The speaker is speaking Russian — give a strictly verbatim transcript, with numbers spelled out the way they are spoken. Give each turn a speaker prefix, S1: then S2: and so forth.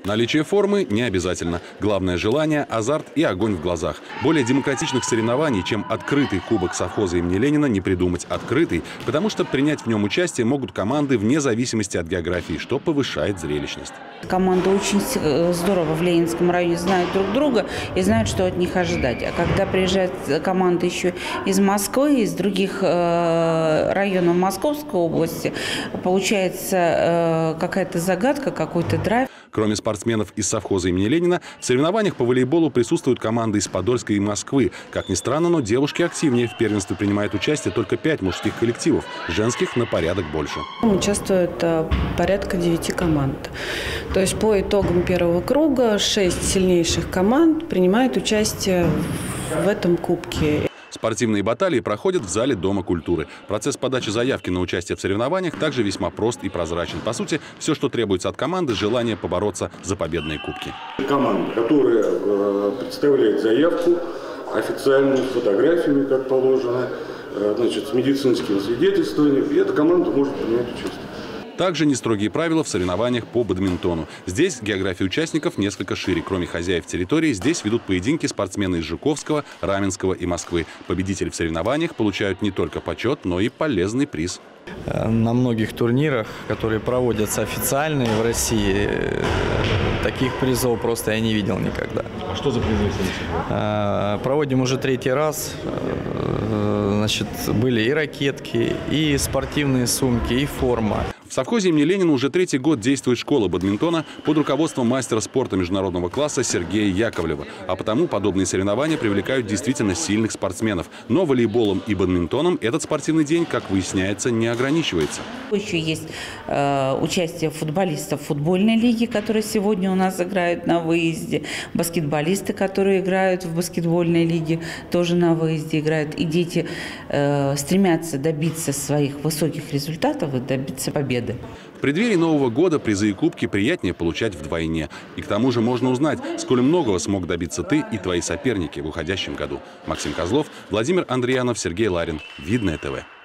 S1: Наличие формы не обязательно. Главное – желание, азарт и огонь в глазах. Более демократичных соревнований, чем открытый кубок совхоза имени Ленина, не придумать. Открытый, потому что принять в нем участие могут команды вне зависимости от географии, что повышает зрелищность.
S2: Команды очень здорово в Ленинском районе знают друг друга и знают, что от них ожидать. А когда приезжают команды еще из Москвы, из других районов Московской области, получается какая-то загадка, какой-то драйв.
S1: Кроме спортсменов из совхоза имени Ленина, в соревнованиях по волейболу присутствуют команды из Подольска и Москвы. Как ни странно, но девушки активнее. В первенстве принимает участие только пять мужских коллективов. Женских на порядок больше.
S3: Участвует порядка девяти команд. То есть по итогам первого круга шесть сильнейших команд принимают участие в этом кубке.
S1: Спортивные баталии проходят в зале Дома культуры. Процесс подачи заявки на участие в соревнованиях также весьма прост и прозрачен. По сути, все, что требуется от команды – желание побороться за победные кубки.
S4: Команда, которая представляет заявку официальную, с фотографиями, как положено, значит, с медицинским свидетельствованием, и эта команда может принять участие.
S1: Также нестрогие правила в соревнованиях по бадминтону. Здесь география участников несколько шире. Кроме хозяев территории, здесь ведут поединки спортсмены из Жуковского, Раменского и Москвы. Победители в соревнованиях получают не только почет, но и полезный приз.
S5: На многих турнирах, которые проводятся официально в России, таких призов просто я не видел никогда.
S1: А что за призы?
S5: Проводим уже третий раз. Значит, были и ракетки, и спортивные сумки, и форма.
S1: В совхозе имени Ленина уже третий год действует школа бадминтона под руководством мастера спорта международного класса Сергея Яковлева. А потому подобные соревнования привлекают действительно сильных спортсменов. Но волейболом и бадминтоном этот спортивный день, как выясняется, не ограничивается.
S2: Еще есть э, участие футболистов футбольной лиги, которые сегодня у нас играют на выезде. Баскетболисты, которые играют в баскетбольной лиге, тоже на выезде играют. И дети э, стремятся добиться своих высоких результатов и добиться победы.
S1: В преддверии Нового года призы и кубки приятнее получать вдвойне. И к тому же можно узнать, сколь многого смог добиться ты и твои соперники в уходящем году. Максим Козлов, Владимир Андриянов, Сергей Ларин. Видное ТВ.